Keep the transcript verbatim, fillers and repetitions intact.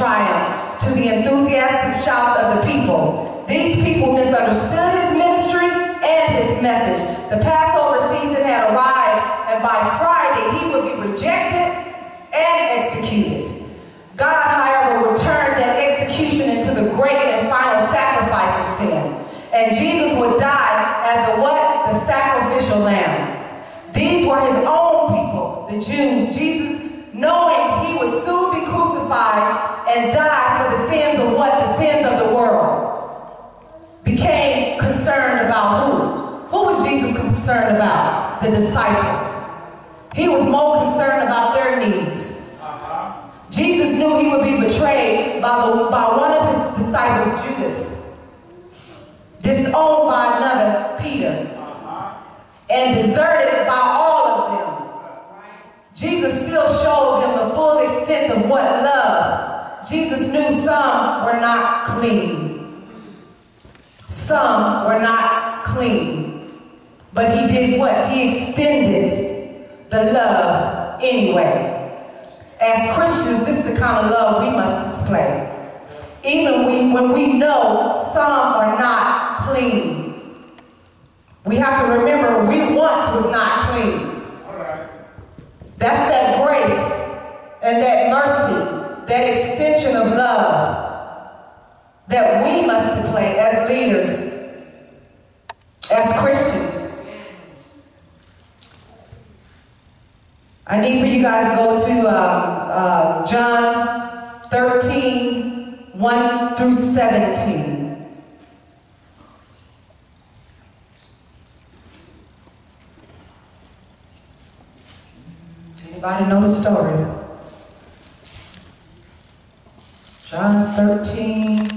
triumph to the enthusiastic shouts of the people. These people misunderstood his ministry and his message. The Passover season had arrived, and by Friday he would be rejected and executed. God, however, would turn that execution into the great and final sacrifice of sin. And Jesus would die as the what? The sacrificial lamb. These were his own people, the Jews. Jesus, knowing he would soon be crucified and die for the sins of what? The sins of the world, became concerned about who? Who was Jesus concerned about? The disciples. He was more concerned about their needs. Uh-huh. Jesus knew he would be betrayed by, the, by one of his disciples, Judas, disowned by another, Peter, uh-huh, and deserted by all of them. Jesus still showed them the full extent of what? Love. Jesus knew some were not clean. Some were not clean. But he did what? He extended the love anyway. As Christians, this is the kind of love we must display. Even we, when we know some are not clean. We have to remember we once was not clean. All right. That's that grace and that mercy, that extension of love that we must display as leaders, as Christians. I need for you guys to go to uh, uh, John thirteen, one through seventeen. Anybody know the story? John thirteen,